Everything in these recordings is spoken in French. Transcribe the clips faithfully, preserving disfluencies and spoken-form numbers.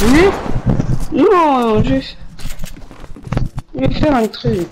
Oui. Non, je... je vais faire un truc.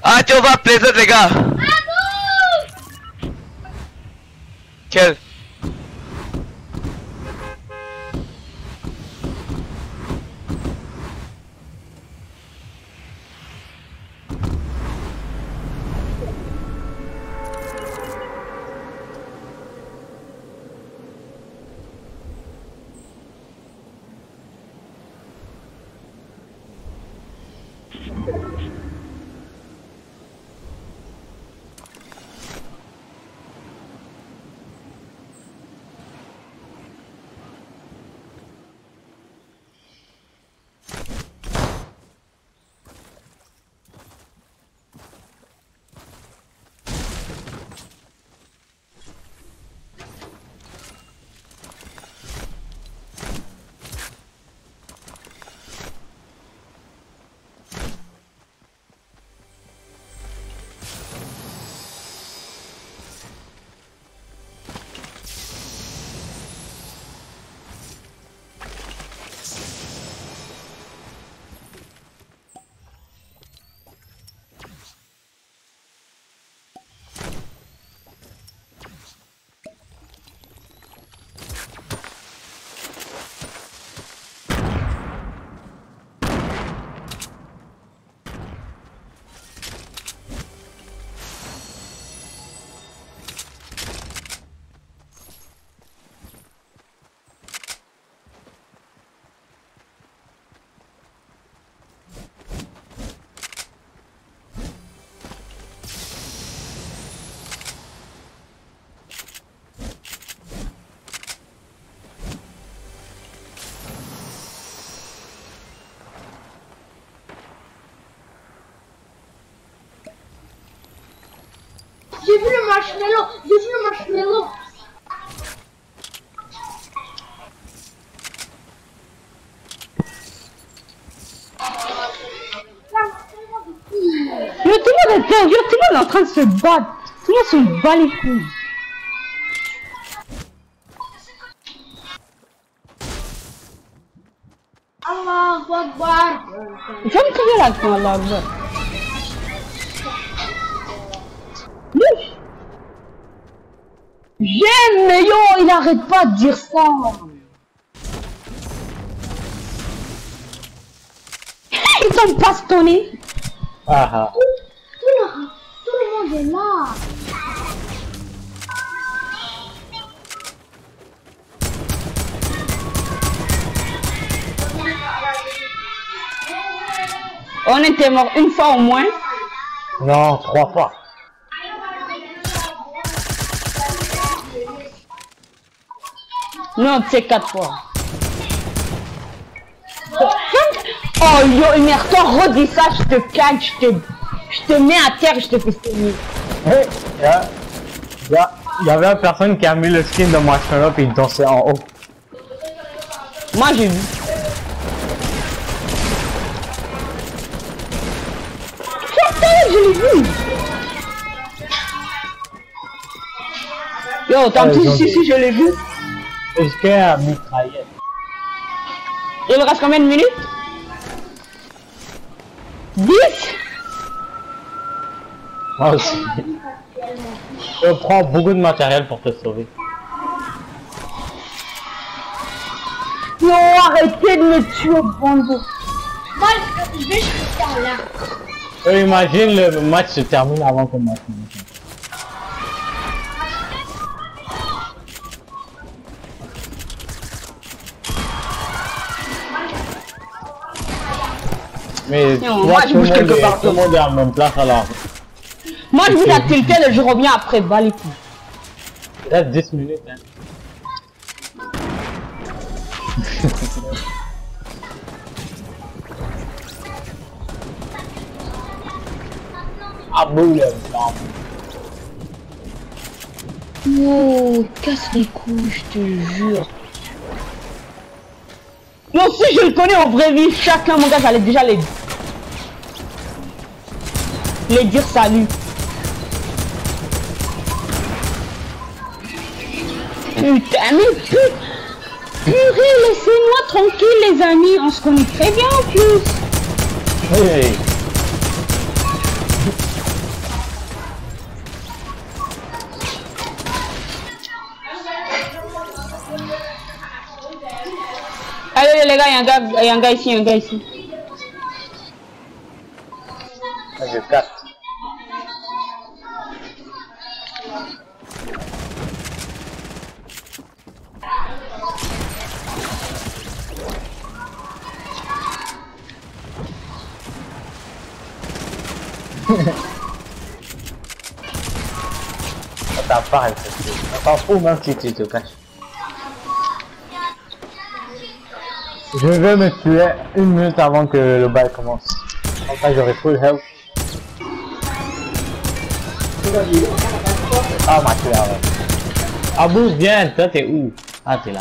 Ah, tu vas appeler les autres, les gars. Quel? J'ai vu le marshmallow, j'ai vu le marshmallow. Mais tout le monde est perdu, tout le monde est en train de se battre. Tout le monde se bat les couilles. Allahu Akbar. J'aime très bien l'accent, Allah Akbar. J'aime, mais yo, il arrête pas de dire ça. Ils t'ont bastonné. Ah ah. Tout, tout, le, tout le monde est là. On était mort une fois au moins. Non, trois fois. Non, c'est quatre fois. Oh yo, merde, toi redis ça, je te cague, je te, je te mets à terre, je te fais saigner. Hey, il y, a- il y a- il y avait une personne qui a mis le skin de Marshmallow et il dansait en haut. Moi j'ai vu. Je l'ai vu. Yo, t'as Ouais, tout ils ont si, dit. si, je l'ai vu. Est-ce qu'il y a mitraillette? Il reste combien de minutes? dix. Moi aussi. Je prends beaucoup de matériel pour te sauver. Non, arrêtez de me tuer, bande. Moi, je vais juste par là. Euh, imagine le match se termine avant qu'on match. Mais Non, toi, moi, je tout le bouge monde quelque est- part tout le monde est à la même place alors. Moi je vous la tilted et je reviens après, bas les couilles. Il reste dix minutes. Hein. Ah boule. Oh, casse les couilles, je te jure. Non, si je le connais en vraie vie, chacun, mon gars, j'allais déjà les... les dire salut. Putain, mais pu... purée, laissez-moi tranquille, les amis, on se connaît très bien en plus. Hey. gars, y'a un gars, y'a un gars ici, y'a un gars ici. Je capte. T'as pas, elle t'en fout même si tu te caches. Je vais me tuer une minute avant que le bail commence. Comme ça j'aurai full health. Ah ma tué avant. Abou, viens, toi t'es où? Ah t'es là.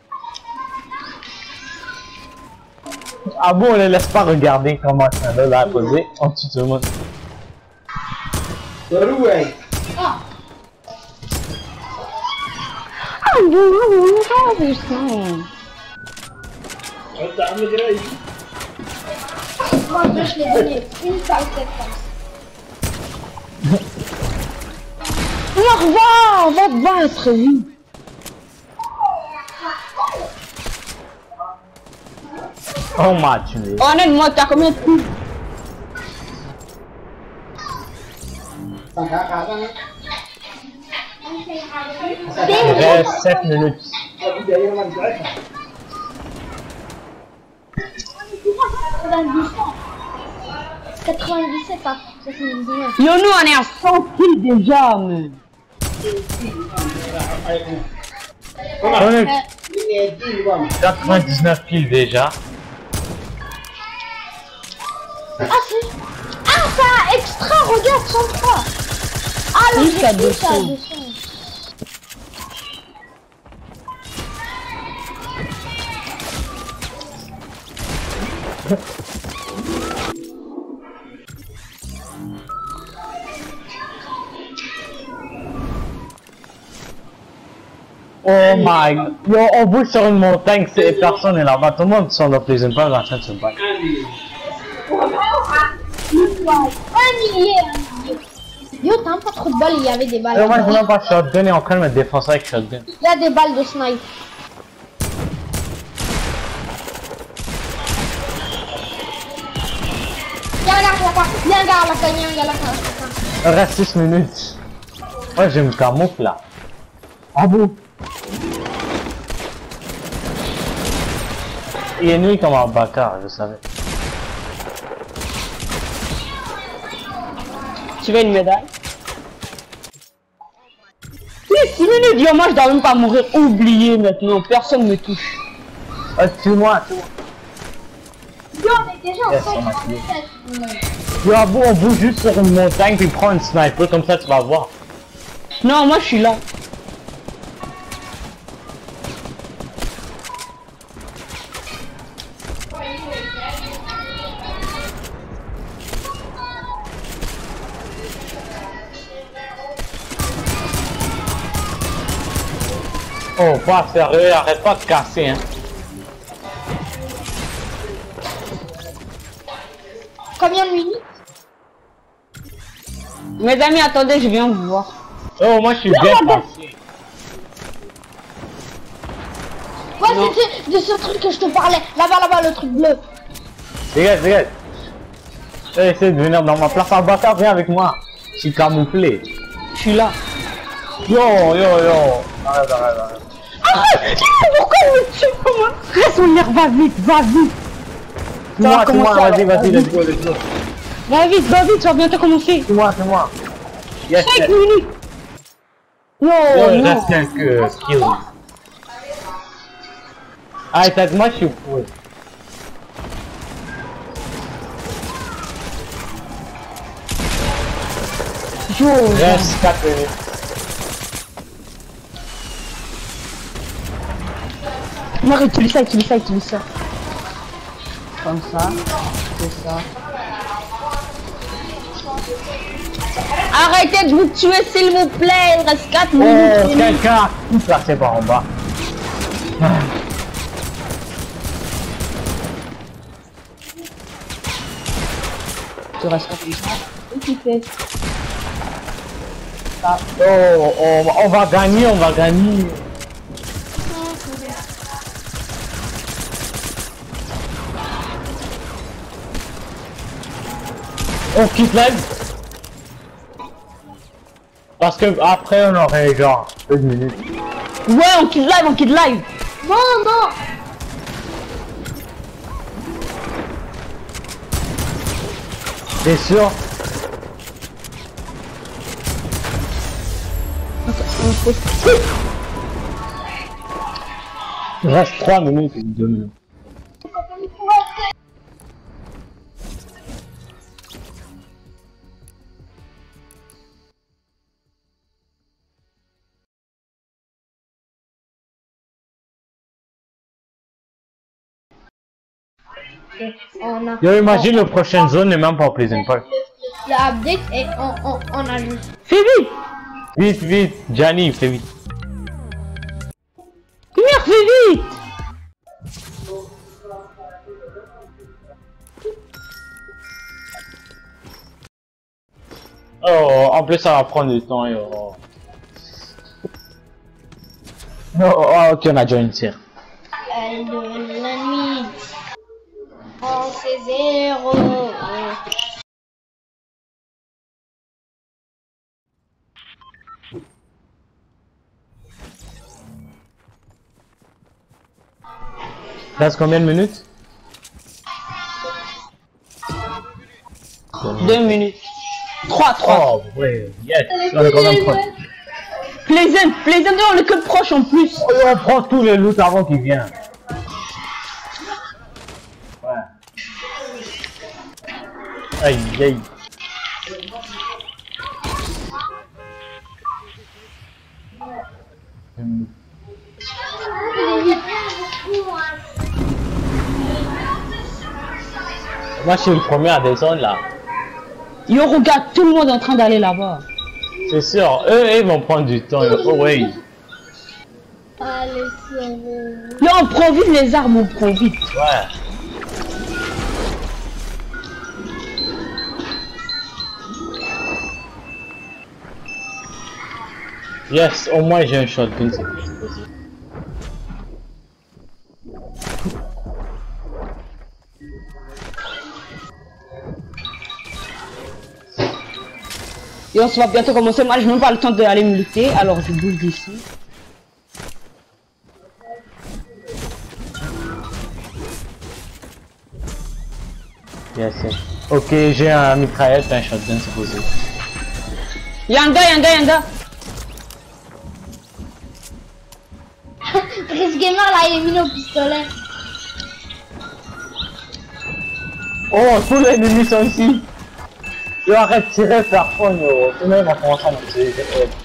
Abou, on les laisse pas regarder comment ça va poser. On tue tout le monde. Ah, Ah, non, non, non, non, non. moi je l'ai donné une balle de passe. Alors va, on va te battre, oui. On m'a tué. Honnêtement, t'as combien de coups? Il reste sept minutes. quatre-vingt-dix-sept à soixante-dix-neuf. Yo, nous on est à cent kills déjà, mais. On est quatre-vingt-dix-neuf kills déjà. Ah, c'est... Ah, ça extra, regarde, cent trois. Ah, le Jusqu'à deux cents. deux cents. Oh my god. Yo, on bouge sur une montagne, c'est personne est là-bas. Tout le monde sont dans les impages en train de se battre. Un millier, un millier. Yo, t'as pas trop de balles, il y avait des balles. Yo, moi je n'ai pas de shotgun et en train de me défoncer avec shotgun. Il y a des balles de snipe. Il y a un gars là-bas, il y a un gars là-bas, il y a un gars là-bas. Il reste six minutes. Moi je me camoufle là. Ah bon? Il est nuit comme un bâtard, je savais. Tu veux une médaille? Mais six minutes, yo, moi je dois même pas mourir. Oublié maintenant, personne me touche. Ah, tue-moi, tue-moi. Yo, on est déjà en Yes, on m'a cinquante-sept. Yo, Abou, on bouge juste sur une montagne puis prends une sniper, comme ça tu vas voir. Non, moi je suis là. Oh, pas sérieux, arrête pas de casser, hein. Combien de minutes? Mes amis, attendez, je viens vous voir. Oh, moi je suis bien passé. Ouais, c'était de ce truc que je te parlais. Là-bas, là-bas, le truc bleu. Dégage, dégage. Essaye de venir dans ma place en bâtard, viens avec moi. Je suis camouflé. Je suis là. Yo, yo, yo. Arrête, arrête, arrête. Arrête! Pourquoi il me tue? Comment? Reste mon nerf, va vite, va vite! Tue-moi, tue-moi, vas-y, vas-y, let's go, let's go. Va vite, va vite, ça va bientôt commencer. Tue-moi, tue-moi. Yes, cinq yes. minutes! Yo, Yo, il non! reste quelques skills. Ah, t'as moi je suis full. Yo! Reste quatre minutes. Non, utilise ça, utilise ça, utilise ça. Comme ça, c'est ça. Arrêtez de vous tuer, s'il vous plaît, il reste quatre Oh, minutes. quelqu'un a tout placé par en bas. Tu restes comme ça. Et tu fais ça. Oh, on, on va gagner, on va gagner. On quitte live. Parce que après on aurait genre deux minutes. Ouais, on quitte live, on quitte live. Non, non. T'es sûr? Il reste trois minutes et deux minutes. On a, Yo, imagine le prochaine zone n'est même pas Pleasant Park. la update et on, on, on a juste. Fais vite. Vite, vite, Gianni, fais vite. Lumière, fais vite. Oh, en plus ça va prendre du temps, yo. Oh, oh, ok, on a déjà une tire. Elle de la nuit. On c'est zéro. Reste combien de minutes? Deux minutes. Trois, trois. Oh, ouais, yes, on est quand même proche. Pleasant, Pleasant, on est que proche en plus. Oh, on prend tous les loots avant qu'il vienne. Ouais. Aïe, aïe. Hum. Moi je suis le premier à descendre là. Yo, regarde, tout le monde est en train d'aller là-bas. C'est sûr, eux, eux ils vont prendre du temps. Oh ouais. Allez, c'est Yo, on prend vite les armes, on prend vite. Ouais. Yes, au moins j'ai un shotgun, c'est possible. Et on se va bientôt commencer. Moi, j'ai même pas le temps d'aller me lutter, alors je bouge d'ici. Yes, yes. Ok, j'ai un mitraillette et un shotgun, c'est possible. Y'a un gars, y'a un gars, y'a un gars. Chris Gamer là, il est mis au pistolet. Oh, tous les ennemis sont ici. Yo, arrête de tirer faire fun, yo. Sinon, ils vont commencer à me tirer.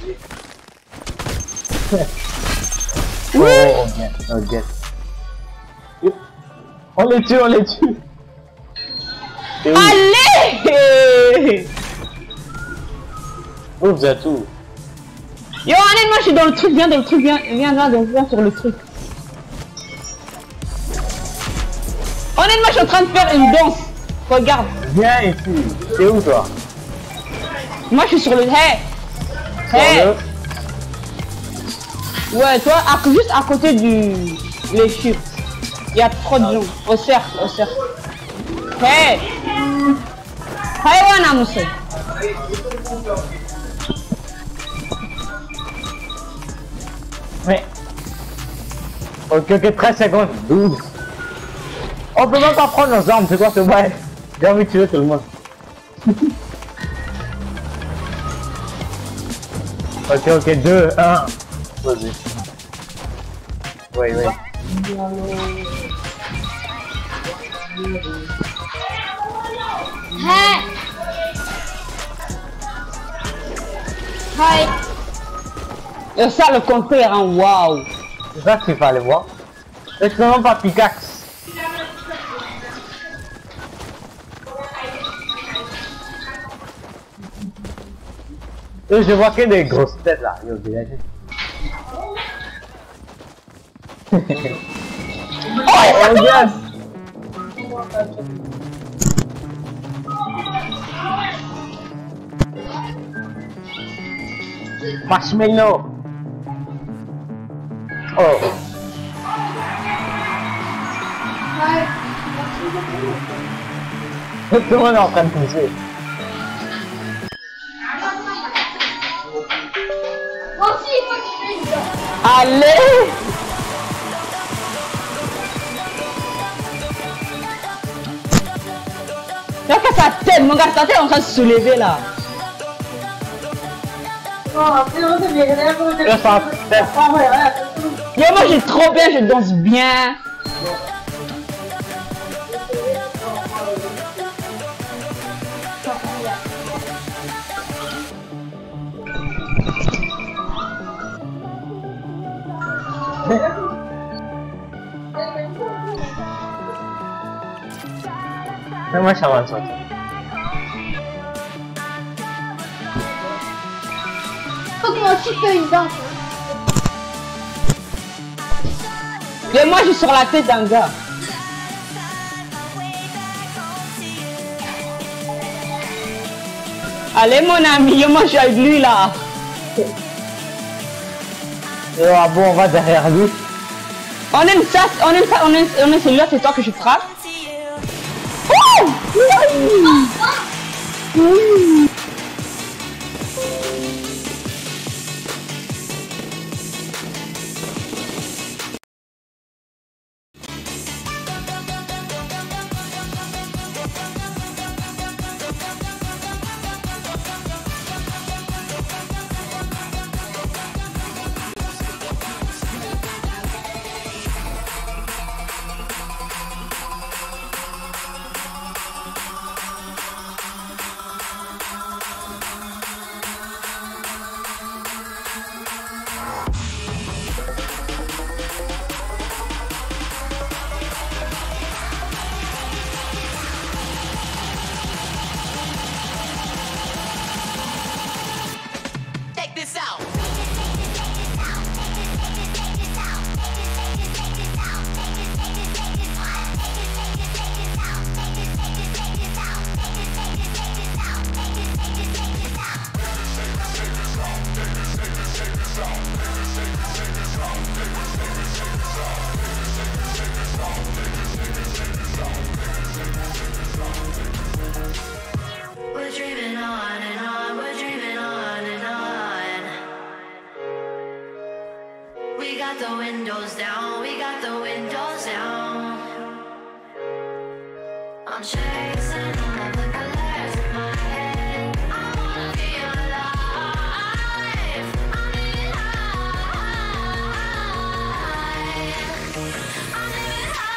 Oh, ok, ok. On les tue, on les tue. Allez. Où vous êtes où? Yo, allez, moi, je suis dans le truc, viens dans le truc, viens, viens là, donc viens sur le truc. Honnêtement, je suis en train de faire une danse. Regarde. Viens ici. T'es où, toi? Moi, je suis sur le... Hey. Hey. Ouais, toi, à, juste à côté du... Les chiffres. Il y a trop de gens. Au cercle, au cercle. Hey. Hey, wana, monsieur. Mais... Ok, ok, treize secondes. douze. On peut même pas prendre nos armes, c'est quoi ce bail? J'ai envie de tuer tout le monde. Ok, ok, deux, un. Vas-y. Oui, oui. Hey. Hi. Et ça, le compteur, hein, waouh. C'est ça qu'il fallait voir. Est-ce que non pas pickaxe? Je vois que des grosses têtes là, yo, dégagez. Oh, yes! Marshmallow! Oh! Tout le monde est en train de pousser. Allez. Regarde sa tête, mon gars, sa tête est en train de se soulever là. Yo, moi j'ai trop bien, je danse bien. Mais moi ça va ça. Faut que moi aussi que une danse. Et moi je suis sur la tête d'un gars. Allez mon ami, yo, moi je suis avec lui là. Et ah bon, on va derrière lui. On aime ça, on aime ça, on aime, on aime celui-là, c'est toi que je frappe. Oh oui. Oui. We're dreaming on and on, we're dreaming on and on. We got the windows down, we got the windows down. I'm chasing all of the colors in my head. I wanna feel alive. I'm living high. I'm living high.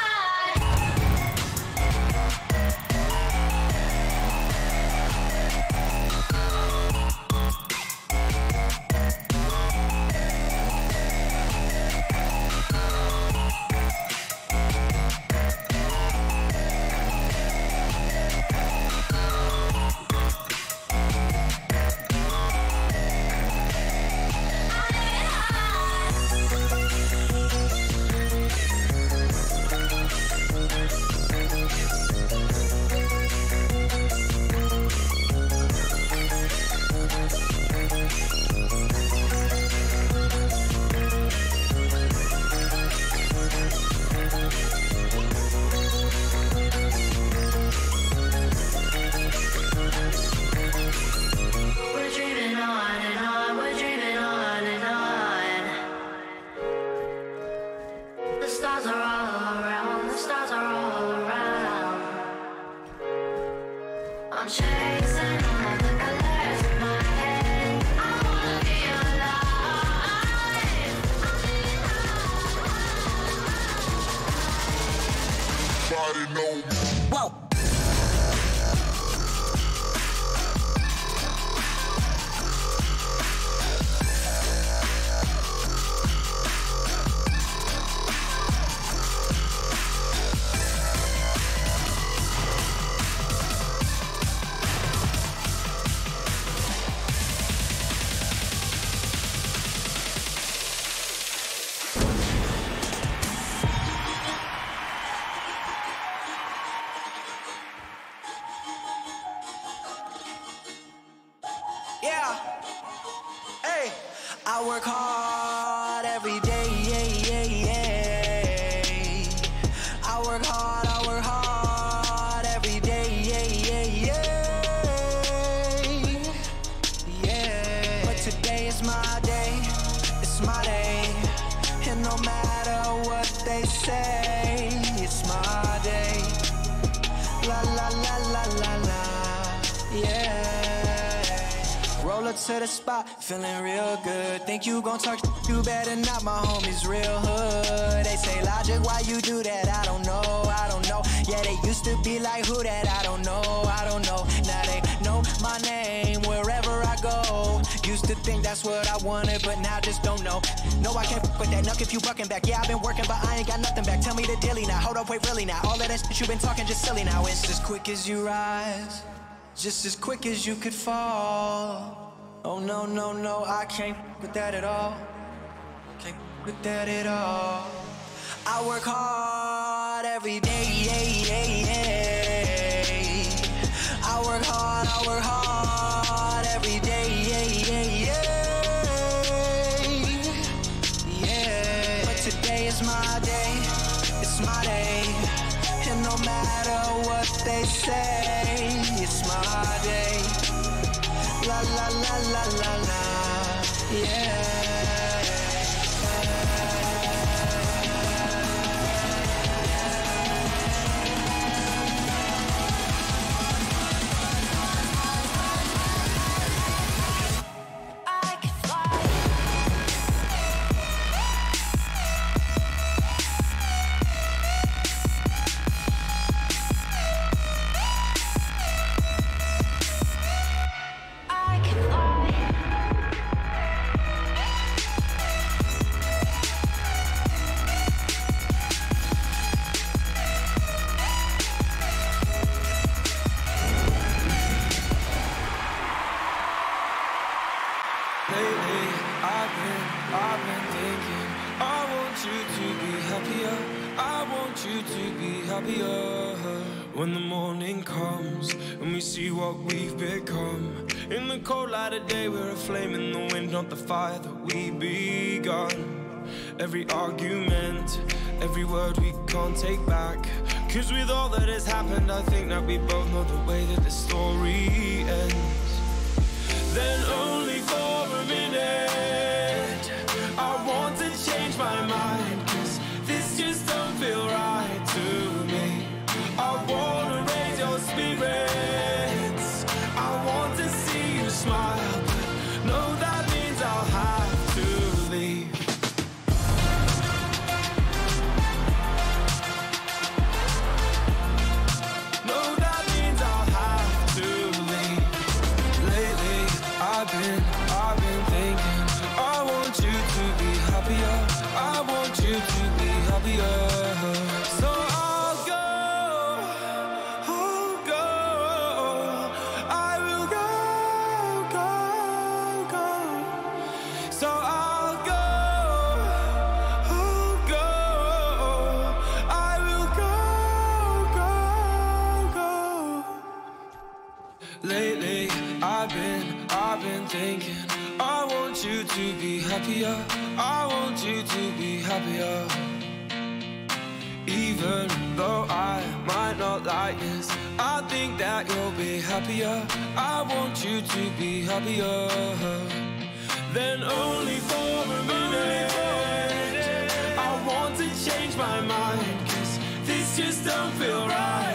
We're dreaming on and on, we're dreaming on and on. The stars are all around, the stars are all around. I'm chasing all of the colors in my head. I wanna feel alive. I'm living high. Body know. Whoa. Yeah, hey, I work hard every day, yeah, yeah, yeah. I work hard, I work hard every day, yeah, yeah, yeah. Yeah, but today is my day, it's my day. up to the spot, feeling real good. Think you gon' talk, you better not, my homies real hood. They say, Logic, why you do that? I don't know, I don't know. Yeah, they used to be like, who that? I don't know, I don't know. Now they know my name wherever I go. Used to think that's what I wanted, but now just don't know. No, I can't f with that, nuck if you bucking back. Yeah, I've been working, but I ain't got nothing back. Tell me the dilly now, hold up, wait, really now. All of that shit you been talking just silly now. It's as quick as you rise, just as quick as you could fall. Oh no, no, no, I can't f with that at all. Can't f with that at all. I work hard every day, yeah, yeah, yeah. I work hard, I work hard every day, yeah, yeah, yeah. Yeah. But today is my day, it's my day. And no matter what they say, it's my day. La la la la la la, yeah. When the morning comes and we see what we've become, in the cold light of day we're a flame in the wind, not the fire that we begun. Every argument, every word we can't take back, cause with all that has happened I think that we both know the way that the story ends. Then only for a minute I want to change my mind, cause this just don't feel right to me. I wanna raise your spirits, I want to see you smile, but no, that means I'll have to leave. No, that means I'll have to leave. Lately, I've been, I've been thinking, I want you to be happier, I want you to be happier. So I'll go, I've been, I've been thinking, I want you to be happier, I want you to be happier. Even though I might not like this, I think that you'll be happier, I want you to be happier. Then only for a minute I want to change my mind, cause this just don't feel right.